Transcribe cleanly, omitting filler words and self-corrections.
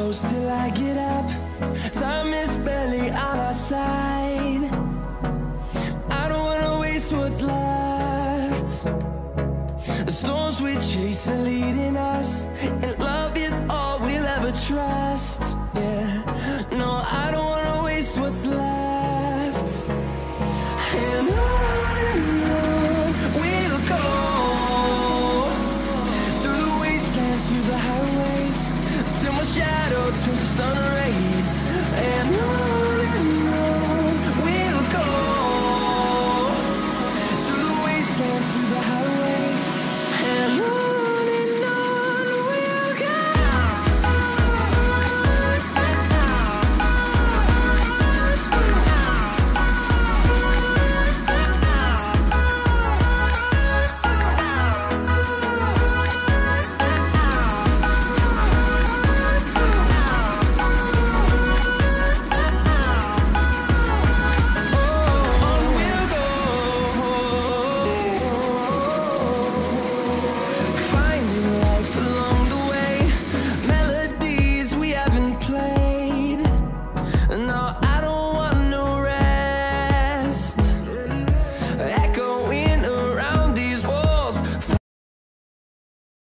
close till I get up. Time is barely on our side. I don't wanna waste what's left. The storms we chase are leading us